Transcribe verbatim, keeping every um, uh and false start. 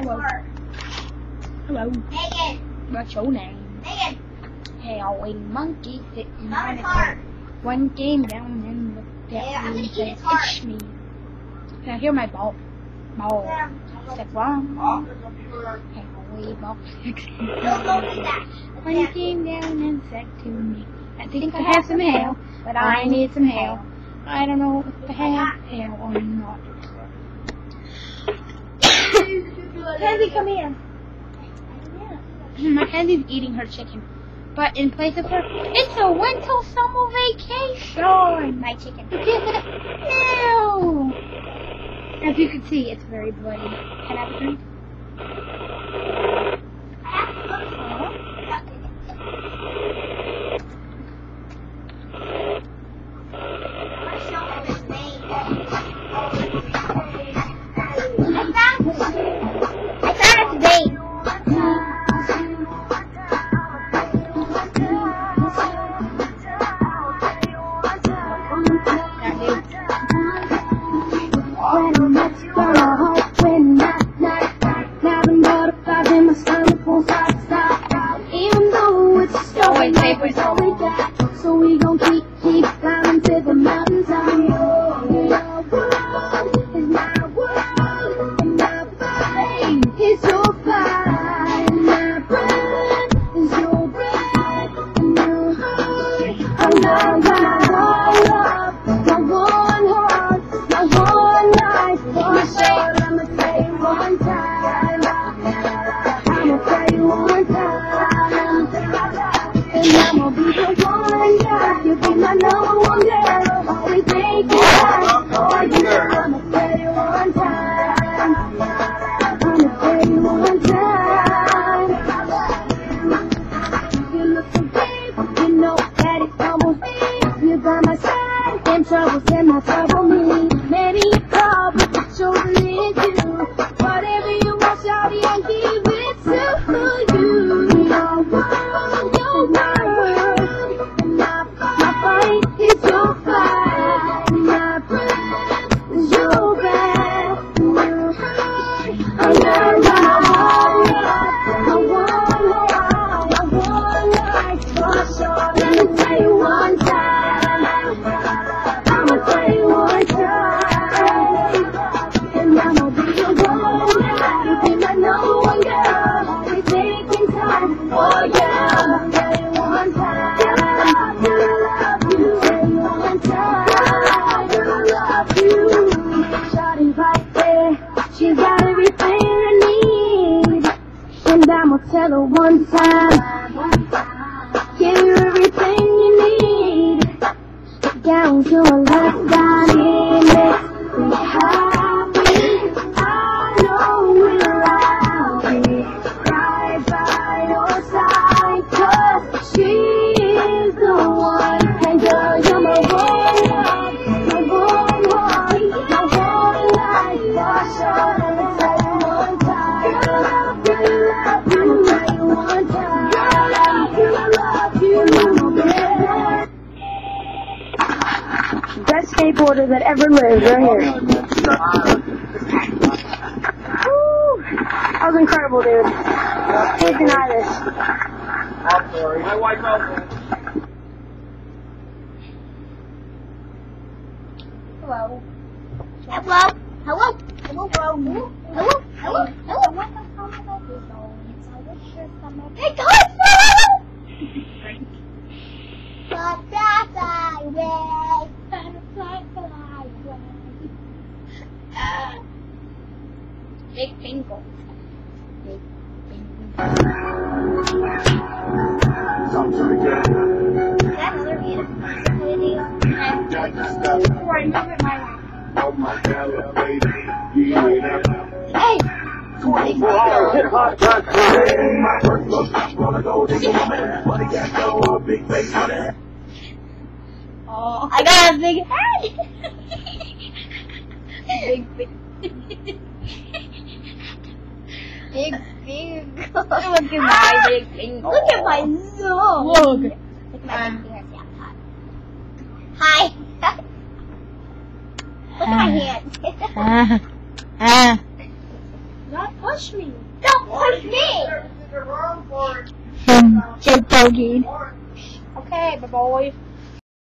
Hello. Hello. Megan. What's your name? Megan. Howling monkey sitting Come on in a the car. One came down and looked at Yeah, I'm me gonna and eat said, his heart. "It's me." Now hear my ball. Ball. Step one. Howie ball. Don't go do that. One came down and said to me, "I think I have some hair, but I need some hair. I don't know if I have hair or not." Kenzie, come here. Mackenzie's eating her chicken. But in place of her, it's a winter summer vacation. My chicken. No. As you can see, it's very bloody. Can I have a drink? I found its bait. So we gon' keep, keep climbing to the mountaintop. Your world is my world, and my body is your fire. My breath is your breath, and your heart. Oh, my, my, my love, my one heart, my one life. For sure, I'ma say it one time. I'ma say it one time. And I'ma be the one guy. You be my number one girl. Always making time for you. I'ma say it one time. I'ma say it one time. You look so deep, you know that it's almost me. You by my side, them troubles and my trouble me. Many problems, but chosen is you. Whatever you want, shawty, I'll give it to you. Your world, your world, my, my fight is your fight. My breath is your breath. Your heart, I love my one heart, my one life, for sure. Let me tell you one time. I'ma tell you one time. And I'ma be the one guy. You be my number one girl. Always taking time for you. I'ma tell you one time. I love you. Tell you one time. I love you. Shawty right there. She got everything I need. And I'ma tell her one time. Give her everything you need. Down to a last dime, it makes me happy. I know we'll I'll be right by your side, 'cause she's the one. And girl, you're my one love, my one heart, my one life. For sure, let me tell you one time. I love you, love you, tell you one time. I love you, love you, love you. Best skateboarder that ever lived, right here. Woo! That was incredible, dude. Can't deny this. I'm sorry. My wife also. Hello. Hello. Hello. Hello, bro. Hello. Hello. Hello. Hey, God, no! Butterfly way. Butterfly fly away. Big bingo. Big bingo. Is that another video? Before I move it my way. Hey! twenty-four hours hit hot track. My first look, wanna go dig a woman. Money got no big face on it. Oh, I got a big head! big, big. Big, big. Look at my big bingo. Look at my nose. Look. Look at my big fingers. Yeah, hi. Look at my hands. Ah. Ah. Not push me. Don't push me! Hmm, Jake Bogey. Okay, bye boy.